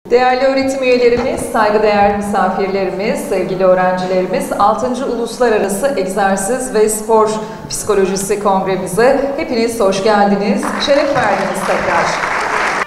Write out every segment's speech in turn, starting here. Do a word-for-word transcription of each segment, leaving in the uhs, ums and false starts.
Değerli öğretim üyelerimiz, saygıdeğer misafirlerimiz, sevgili öğrencilerimiz, altıncı Uluslararası Egzersiz ve Spor Psikolojisi Kongremize hepiniz hoş geldiniz, şeref verdiniz tekrar.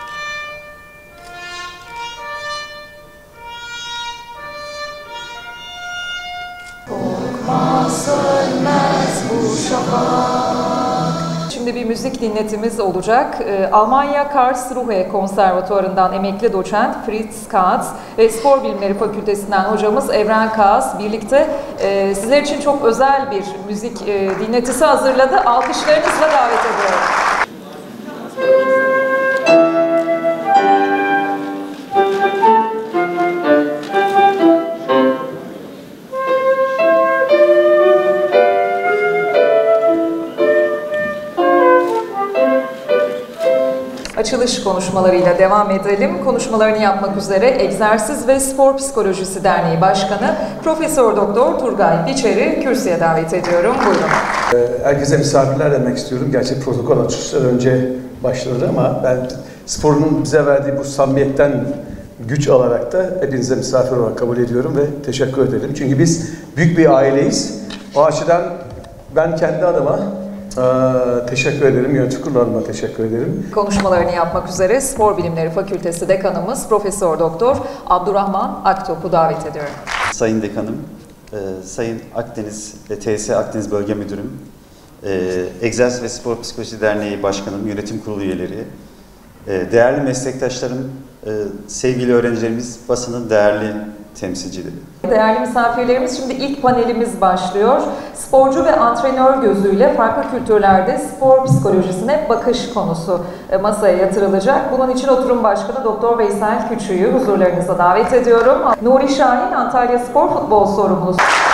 Korkmaz sönmez bu şafak. Şimdi bir müzik dinletimiz olacak. Almanya Karlsruhe Konservatuvarı'ndan emekli doçent Fritz Katz ve Spor Bilimleri Fakültesinden hocamız Evren Kağız birlikte sizler için çok özel bir müzik dinletisi hazırladı. Alkışlarınızla davet ediyorum. Açılış konuşmalarıyla devam edelim. Konuşmalarını yapmak üzere Egzersiz ve Spor Psikolojisi Derneği Başkanı Profesör Doktor Turgay Biçer'i kürsüye davet ediyorum. Buyurun. Herkese misafirler demek istiyorum. Gerçi protokol açılışlar önce başladı ama ben sporun bize verdiği bu samimiyetten güç alarak da hepinize misafir olarak kabul ediyorum ve teşekkür ederim. Çünkü biz büyük bir aileyiz. O açıdan ben kendi adıma Ee, teşekkür ederim. Yönetim kurullarıma teşekkür ederim. Konuşmalarını yapmak üzere Spor Bilimleri Fakültesi Dekanımız Profesör Doktor Abdurrahman Aktop'u davet ediyorum. Sayın Dekanım, e, Sayın Akdeniz, e, T S Akdeniz Bölge Müdürüm, e, Egzersiz ve Spor Psikolojisi Derneği Başkanım, Yönetim Kurulu üyeleri, e, değerli meslektaşlarım, e, sevgili öğrencilerimiz, basının değerli temsilcileri. Değerli misafirlerimiz, şimdi ilk panelimiz başlıyor. Sporcu ve antrenör gözüyle farklı kültürlerde spor psikolojisine bakış konusu masaya yatırılacak. Bunun için oturum başkanı Doktor Veysel Küçüğü huzurlarınıza davet ediyorum. Nuri Şahin, Antalya Spor Futbol Sorumlusu.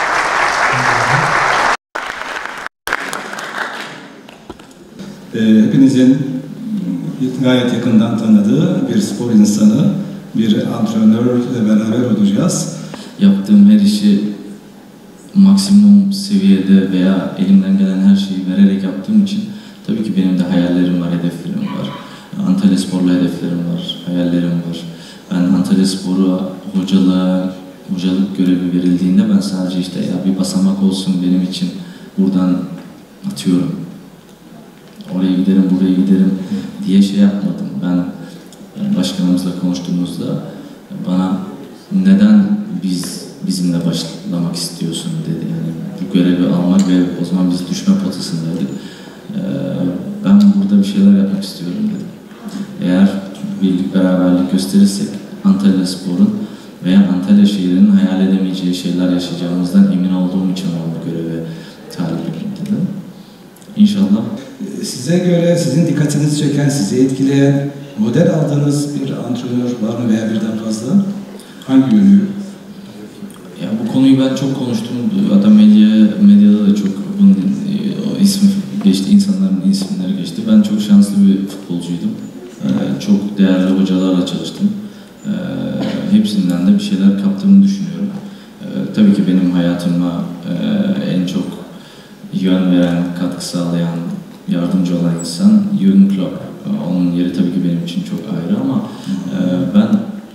Hepinizin gayet yakından tanıdığı bir spor insanı, bir antrenörle beraber olacağız. Yaptığım her işi maksimum seviyede veya elimden gelen her şeyi vererek yaptığım için tabii ki benim de hayallerim var, hedeflerim var. Antalya Spor'la hedeflerim var, hayallerim var. Ben Antalya Spor'a hocalığa, hocalık görevi verildiğinde ben sadece işte ya bir basamak olsun benim için buradan atıyorum. Oraya giderim, buraya giderim diye şey yapmadım. Ben başkanımızla konuştuğumuzda bana neden biz bizimle başlamak istiyorsun dedi. Yani bu görevi almak ve o zaman biz düşme potasındaydık. Ee, ben burada bir şeyler yapmak istiyorum dedi. Eğer birlik beraberlik gösterirsek Antalya Spor'un veya Antalya şehrinin hayal edemeyeceği şeyler yaşayacağımızdan emin olduğum için bu görevi talibim dedi. İnşallah. Size göre sizin dikkatinizi çeken, sizi etkileyen, model aldığınız bir antrenör var mı veya birden fazla? Hangi yönü? Ya bu konuyu ben çok konuştum. Hatta medya, medyada da çok bunun o ismi geçti, insanların isimleri geçti. Ben çok şanslı bir futbolcuydum. Ee, çok değerli hocalarla çalıştım. Ee, hepsinden de bir şeyler kaptığımı düşünüyorum. Ee, tabii ki benim hayatıma e, en çok yön veren, katkı sağlayan, yardımcı olan insan Jürgen Klopp. Onun yeri tabii ki benim için çok ayrı ama e, ben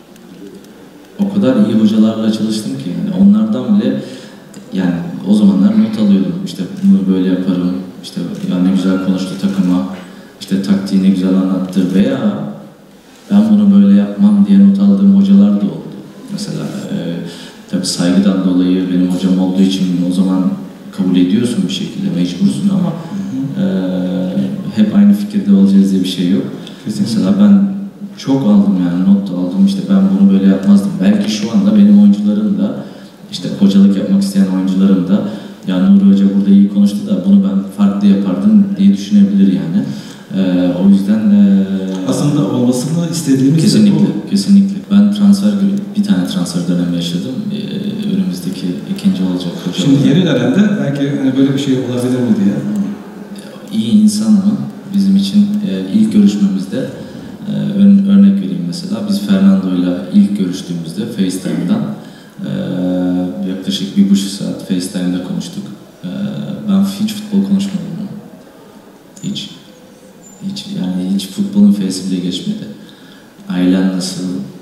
o kadar iyi hocalarla çalıştım ki yani onlardan bile yani o zamanlar not alıyordum. İşte bunu böyle yaparım, işte ya ne güzel konuştu takıma, işte taktiği ne güzel anlattı veya ben bunu böyle yapmam diye not aldığım hocalar da oldu. Mesela e, tabii saygıdan dolayı benim hocam olduğu için o zaman kabul ediyorsun bir şekilde, mecbursun ama e, hep aynı fikirde olacağız diye bir şey yok. Mesela ben çok aldım yani not aldım işte ben bunu böyle yapmazdım. Belki şu anda benim oyuncularım da işte hocalık yapmak isteyen oyuncularım da ya Nuri Hoca burada iyi konuştu da bunu ben farklı yapardım diye düşünebilir yani. Ee, o yüzden e, aslında olmasını istediğimiz kesinlikle kesinlikle. Ben transfer bir tane transfer dönemi yaşadım. Ee, önümüzdeki ikinci olacak hoca. Şimdi yeni dönemde belki hani böyle bir şey olabilir mi diye. İyi insan mı? Bizim için e, ilk görüşmemizde e, ör, örnek vereyim mesela. Biz Fernando'yla ilk görüştüğümüzde FaceTime'dan e, yaklaşık bir buçuk saat FaceTime'da konuştuk. E, ben hiç futbol konuşmadım. Hiç. Hiç yani hiç futbolun feysi bile geçmedi. Ailen nasıl?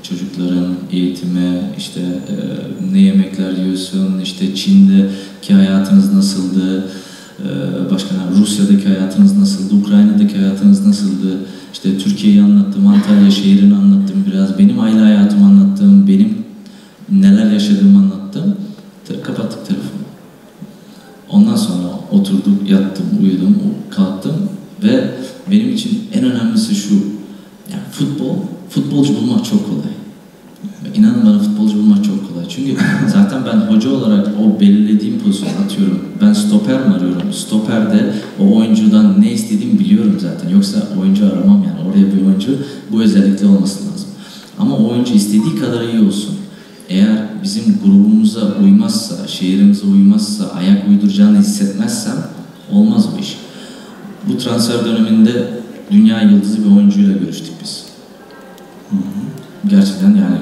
çocukların eğitimi, işte e, ne yemekler yiyorsun, işte Çin'deki hayatınız nasıldı, e, başka ne, Rusya'daki hayatınız nasıldı, Ukrayna'daki hayatınız nasıldı, işte Türkiye'yi anlattım, Antalya şehrini anlattım biraz, benim aile hayatımı anlattım, benim neler yaşadığımı anlattım, kapattık telefonu. Ondan sonra oturdum, yattım, uyudum, kalktım ve benim için en önemlisi şu, yani futbol, futbolcu bulmak çok kolay. İnanın bana futbolcu bulmak çok kolay. Çünkü zaten ben hoca olarak o belirlediğim pozisyonu atıyorum. Ben stoper mi arıyorum? Stoperde o oyuncudan ne istediğimi biliyorum zaten. Yoksa oyuncu aramam yani. Oraya bir oyuncu bu özellikle olması lazım. Ama o oyuncu istediği kadar iyi olsun. Eğer bizim grubumuza uymazsa, şehrimize uymazsa, ayak uyduracağını hissetmezsem olmaz bu iş. Bu transfer döneminde dünya yıldızı bir oyuncuyla görüştük biz. Gerçekten yani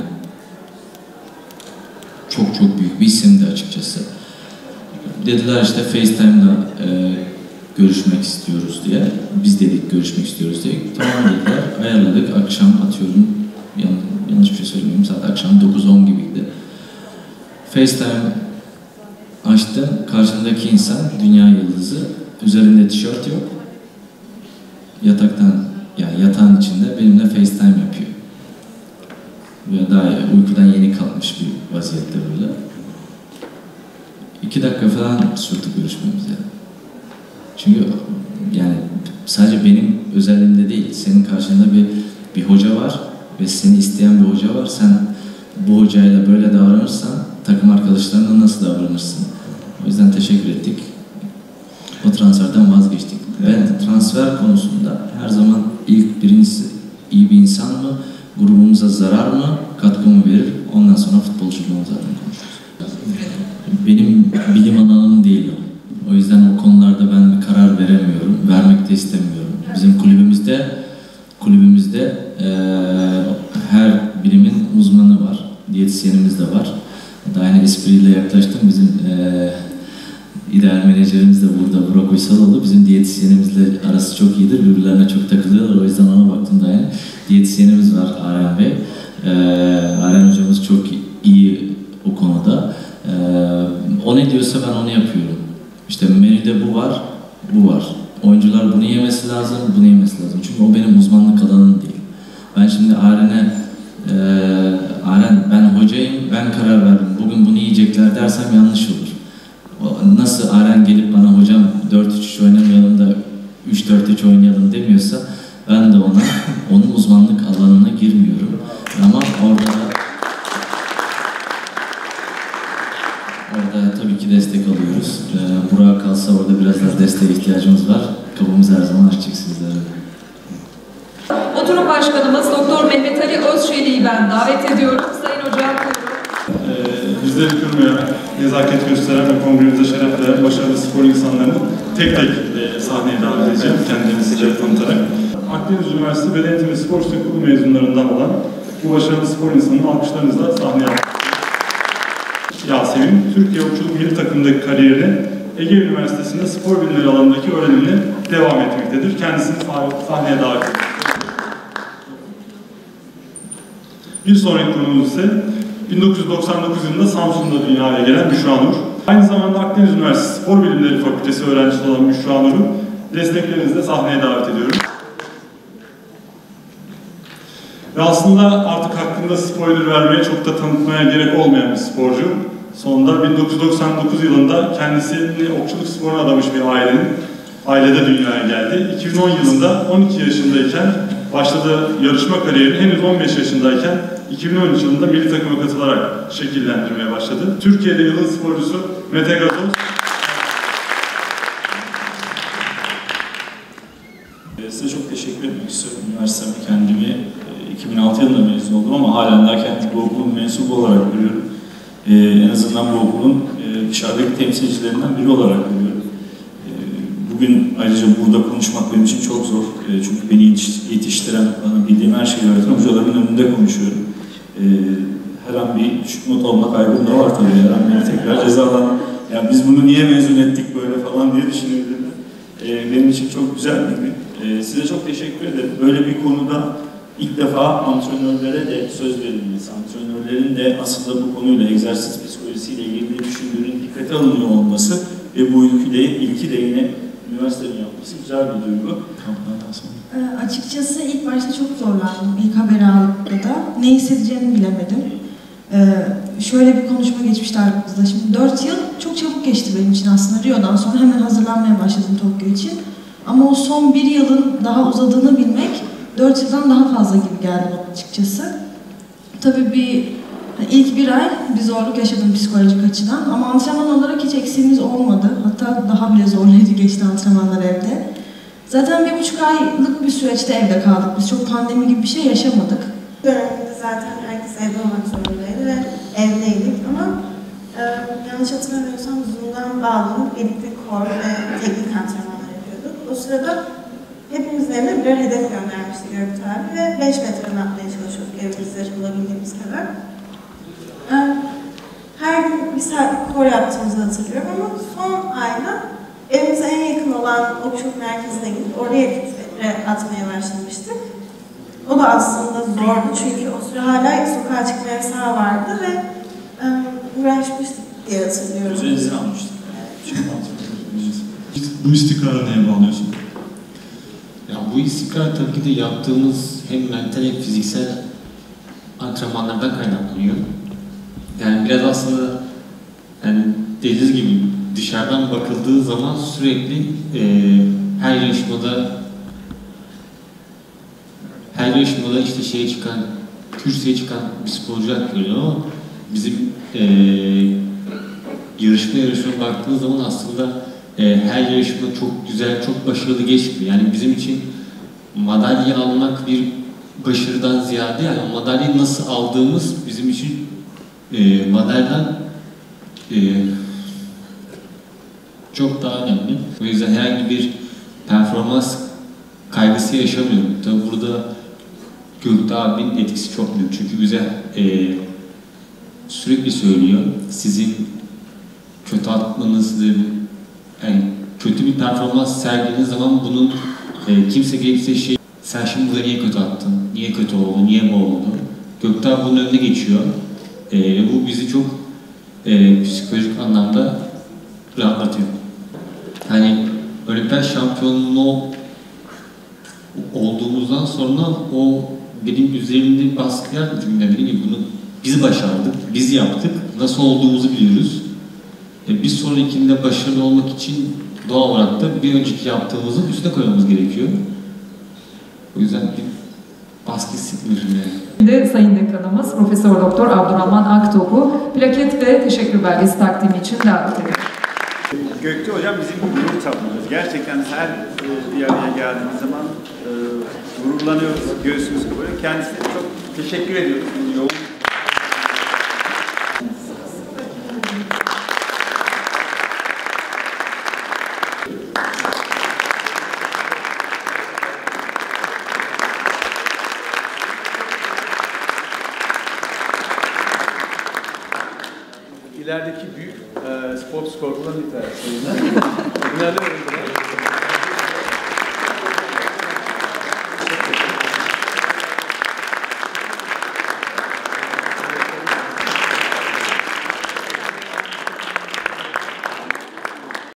çok çok büyük bir isimdi açıkçası. Dediler işte FaceTime'da e, görüşmek istiyoruz diye. Biz dedik görüşmek istiyoruz diye. Tamam dediler, ayarladık. Akşam atıyorum, yan, yanlış bir şey söylemiyorum, saat akşam dokuz on gibiydi. FaceTime açtım, karşımdaki insan dünya yıldızı. Üzerinde tişört yok. Yataktan, yani yatağın içinde benimle FaceTime yapıyor. Ve daha uykudan yeni kalkmış bir vaziyette böyle. İki dakika falan sürdü görüşmemiz yani. Çünkü yani sadece benim özelliğimde değil, senin karşında bir bir hoca var ve seni isteyen bir hoca var. Sen bu hocayla böyle davranırsan takım arkadaşlarına nasıl davranırsın? O yüzden teşekkür ettik. O transferden vazgeçtik. Ben transfer konusunda her zaman ilk birincisi iyi bir insan mı, grubumuza zarar mı, katkı mı verir? Ondan sonra futbolculuğumu zaten konuşuruz. Benim bilim alanım değil o. O yüzden o konularda ben bir karar veremiyorum, vermek de istemiyorum. Bizim kulübümüzde, kulübümüzde e, her bilimin uzmanı var, diyetisyenimiz de var. Daha yine espriyle yaklaştım. Bizim e, ideal menajerimiz de burada, Burak Uysaloğlu. Bizim diyetisyenimizle arası çok iyidir, birbirlerine çok takılıyorlar. O yüzden ona baktım daha yine. Diyetisyenimiz var Aren Bey. E, Aren hocamız çok iyi o konuda. E, o ne diyorsa ben onu yapıyorum. İşte menüde bu var, bu var. Oyuncular bunu yemesi lazım, bunu yemesi lazım. Çünkü o benim uzmanlık alanım değil. Ben şimdi Aren'e, e, Aren ben hocayım, ben karar verdim. Bugün bunu yiyecekler dersem yanlış olur. O, nasıl Aren gelip bana hocam dört üç üç oynamayalım da üç dört üç oynayalım demiyorsa ben de ona, onun uzmanlık alanına girmiyorum. Ama orada Orada tabii ki destek alıyoruz. Ee, Burak'a kalsa orada biraz daha desteğe ihtiyacımız var. Kapımız her zaman açık sizlere. Oturum Başkanımız Doktor Mehmet Ali Özçelik'i ben davet ediyorum. Sayın Hocam buyurun. Ee, bizleri kırmayan, nezaket gösteren ve kongremize şeref veren başarılı spor insanlarını tek tek e, sahneye davet edeceğim. Kendilerini size tanıtarak. Akdeniz Üniversitesi Beden Eğitimi ve Spor Okulu mezunlarından olan bu başarılı spor insanını alkışlarınızla sahneye alıyoruz. Yasemin, Türkiye Okçuluk Milli Takım'daki kariyerini Ege Üniversitesi'nde spor bilimleri alanındaki öğrenimine devam etmektedir. Kendisini sahneye davet ediyoruz. Bir sonraki konumuz ise bin dokuz yüz doksan dokuz yılında Samsun'da dünyaya gelen Büşra Nur. Aynı zamanda Akdeniz Üniversitesi Spor Bilimleri Fakültesi öğrencisi olan Büşra Nur'u desteklerinizle sahneye davet ediyorum. Ve aslında artık hakkında spoiler vermeye, çok da tanıtmaya gerek olmayan bir sporcu. Sonunda bin dokuz yüz doksan dokuz yılında kendisini okçuluk sporuna adamış bir ailenin ailede dünyaya geldi. iki bin on yılında on iki yaşındayken başladığı yarışma kariyerini henüz on beş yaşındayken iki bin on üç yılında milli takıma katılarak şekillendirmeye başladı. Türkiye'de yıldız sporcusu Mete Gazoz. Size çok teşekkür etmek istiyorum. Üniversitemi kendimi iki bin altı yılında mezun oldum ama halen daha kendimi bu okulun mensubu olarak görüyorum. Ee, en azından bu okulun e, dışarıdaki temsilcilerinden biri olarak görüyorum. Ee, bugün ayrıca burada konuşmak benim için çok zor. Ee, çünkü beni yetiştiren, bana bildiğim her şeyi öğreten hocaların önünde konuşuyorum. Ee, her an bir düşük not olma kaygım da var tabii. Her an beni tekrar cezalan, yani biz bunu niye mezun ettik böyle falan diye düşünebilirim. Ee, benim için çok güzel bir gün. Ee, size çok teşekkür ederim. Böyle bir konuda ilk defa antrenörlere de söz verilmesi, antrenörlerin de aslında bu konuyla, egzersiz psikolojisiyle ilgili düşündüğünün dikkate alınıyor olması ve bu ilki de, ilki de yine üniversitenin yapması güzel bir duygu. E, açıkçası ilk başta çok zorlandım. İlk haberi aldığımda ne hissedeceğimi bilemedim. E, şöyle bir konuşma geçmişti aramızda. Şimdi dört yıl çok çabuk geçti benim için aslında. Rio'dan sonra hemen hazırlanmaya başladım Tokyo için. Ama o son bir yılın daha uzadığını bilmek dört yıldan daha fazla gibi geldi bana açıkçası. Tabii bir ilk bir ay bir zorluk yaşadım psikolojik açıdan ama antrenman olarak hiç eksiğimiz olmadı. Hatta daha bile zorlayıcı geçti antrenmanlar evde. Zaten bir buçuk aylık bir süreçte evde kaldık. Biz çok pandemi gibi bir şey yaşamadık. Döneminde zaten herkes evde olmak zorundaydı ve evdeydik ama e, yanlış hatırlamıyorsam Zoom'dan bağlanıp birlikte kor ve teknik antrenmanlar yapıyorduk. O sırada hepimizin eline birer hedef göndermişti Göktuğ abi ve beş metreden atmaya çalışıyorduk evimizde bulabildiğimiz kadar. E, her gün bir saatlik kor yaptığımızı hatırlıyorum ama son ayda evimize en yakın olan okçuluk merkezine gidip oraya atmaya başlamıştık. O da aslında zordu çünkü o sıra hala sokağa çıkma yasağı vardı ve e, uğraşmıştık diye hatırlıyorum. Üzerinize almıştık. Bu istikrarı neye bağlıyorsun? Ya bu istikrar tabii ki de yaptığımız hem mental hem fiziksel antrenmanlardan kaynaklanıyor. Yani biraz aslında yani dediğiniz gibi dışarıdan bakıldığı zaman sürekli e, her yarışmada her yarışmada işte şeye çıkan, kürsüye çıkan bir sporcu görüyor ama bizim e, yarışma yarışına baktığınız zaman aslında e, her yarışma çok güzel, çok başarılı geçmiyor. Yani bizim için madalya almak bir başarıdan ziyade yani o madalyayı nasıl aldığımız bizim için e, madalyadan e, çok daha önemli. O yüzden herhangi bir performans kaygısı yaşamıyorum. Tabii burada Göktuğ abinin etkisi çok büyük. Çünkü bize e, sürekli söylüyor. Sizin kötü atmanız, yani kötü bir performans sergilediğiniz zaman bunun e, kimse gelip şey sen şimdi burada niye kötü attın? Niye kötü oldu? Niye bu oldu? Göktuğ bunun önüne geçiyor. E, bu bizi çok e, psikolojik anlamda rahatlatıyor. Hani olimpiyat şampiyonluğu olduğumuzdan sonra o benim üzerimde baskı yaratmıyor. Çünkü dediğim gibi bunu biz başardık, biz yaptık. Nasıl olduğumuzu biliyoruz. E, bir sonrakinde başarılı olmak için doğal olarak da bir önceki yaptığımızın üstüne koymamız gerekiyor. O yüzden bir baskı hissetmiyorum yani. Şimdi Sayın Dekanımız Profesör Doktor Abdurrahman Aktop'u plaket ve teşekkür belgesi takdimi için davet ediyoruz. Göktuğ Hocam bizim gurur tabloğumuz. Gerçekten her bir araya geldiğimiz zaman e, gururlanıyoruz, göğsümüz kıvırıyor. Kendisine çok teşekkür ediyoruz. Yoğun. İlerideki büyük e, spor psikologlarından bir tanesi. İnanıyorum buna.